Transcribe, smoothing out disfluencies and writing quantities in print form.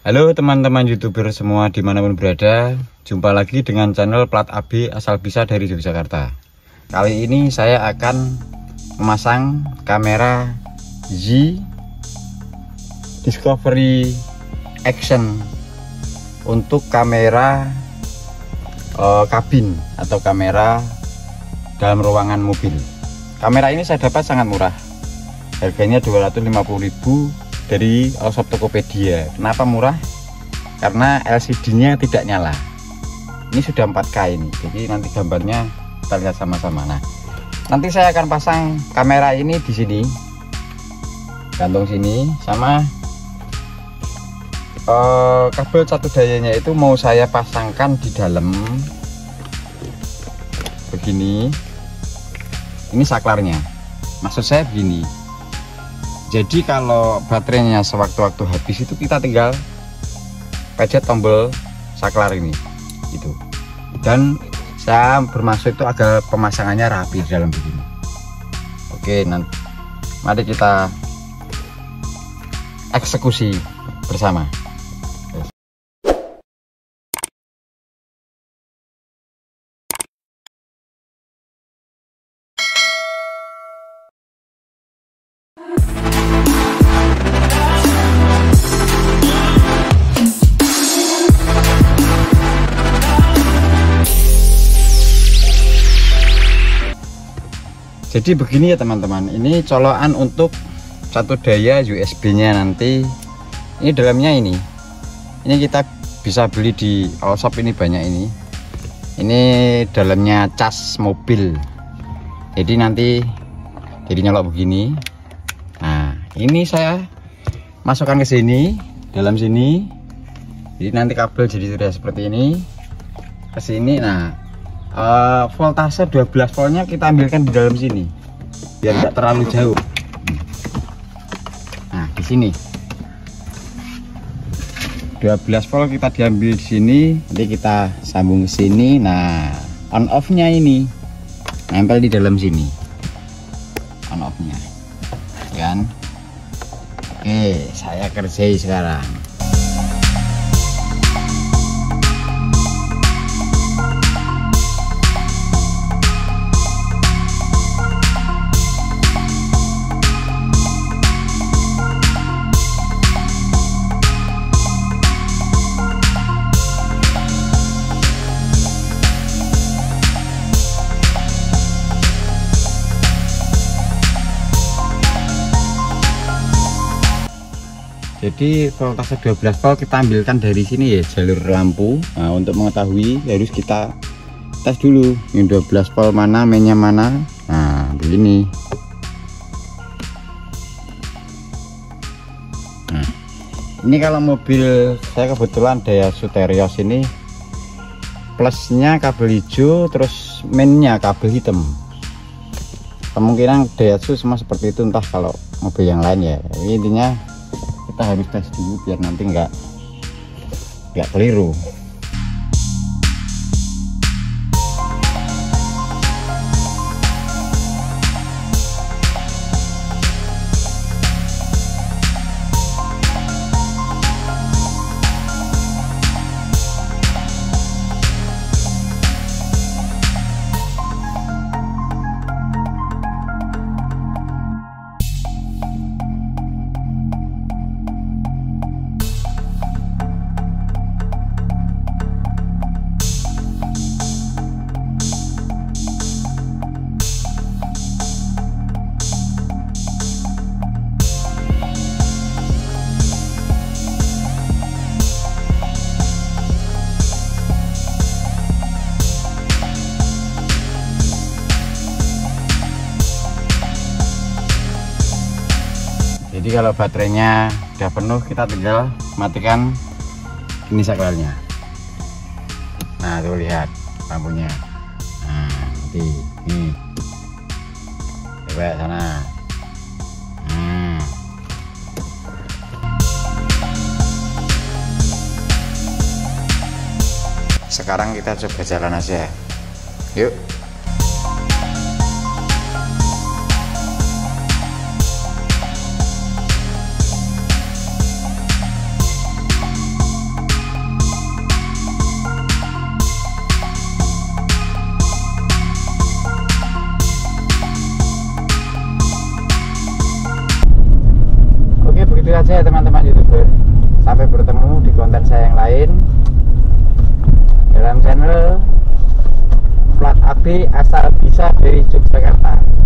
Halo teman-teman YouTuber semua dimanapun berada. Jumpa lagi dengan channel Plat AB asal bisa dari Yogyakarta. Kali ini saya akan memasang kamera Z Discovery Action untuk kamera kabin atau kamera dalam ruangan mobil. Kamera ini saya dapat sangat murah, harganya 250.000 dari all-shop Tokopedia. Kenapa murah? Karena LCD-nya tidak nyala. Ini sudah 4K ini, jadi nanti gambarnya kita lihat sama-sama. Nah, nanti saya akan pasang kamera ini di sini, gantung sini, sama kabel satu dayanya itu mau saya pasangkan di dalam begini. Ini saklarnya, maksud saya begini. Jadi kalau baterainya sewaktu-waktu habis itu kita tinggal pencet tombol saklar ini gitu. Dan saya bermaksud itu agar pemasangannya rapi di dalam begini. Oke, nanti mari kita eksekusi bersama. Jadi begini ya teman-teman, ini colokan untuk satu daya USB-nya nanti. Ini dalamnya ini kita bisa beli di all-shop, ini banyak ini. Ini dalamnya cas mobil. Jadi nanti jadi nyolok begini. Nah, ini saya masukkan ke sini, dalam sini. Jadi nanti kabel jadi sudah seperti ini ke sini. Nah, voltase 12 voltnya kita ambilkan di dalam sini biar tidak terlalu jauh. Nah, di sini 12 volt kita diambil di sini, nanti kita sambung ke sini. Nah, on off nya ini nempel di dalam sini, on off nya kan. Oke, saya kerjai sekarang. Jadi voltase 12 volt kita ambilkan dari sini ya, jalur lampu. Nah, untuk mengetahui harus kita tes dulu ini 12 volt mana, mainnya mana. Nah, begini. Nah, ini kalau mobil saya kebetulan Daihatsu Terios ini plusnya kabel hijau, terus mainnya kabel hitam. Kemungkinan Daihatsu semua seperti itu, entah kalau mobil yang lain ya. Tapi intinya kita harus tes dulu biar nanti nggak keliru. Jadi kalau baterainya udah penuh, kita tinggal matikan ini saklarnya. Nah, tuh lihat lampunya. Nah, nanti ini coba sana. Sekarang kita coba jalan aja, yuk. saja ya teman-teman YouTuber. Sampai bertemu di konten saya yang lain dalam channel Plat AB asal bisa dari Yogyakarta.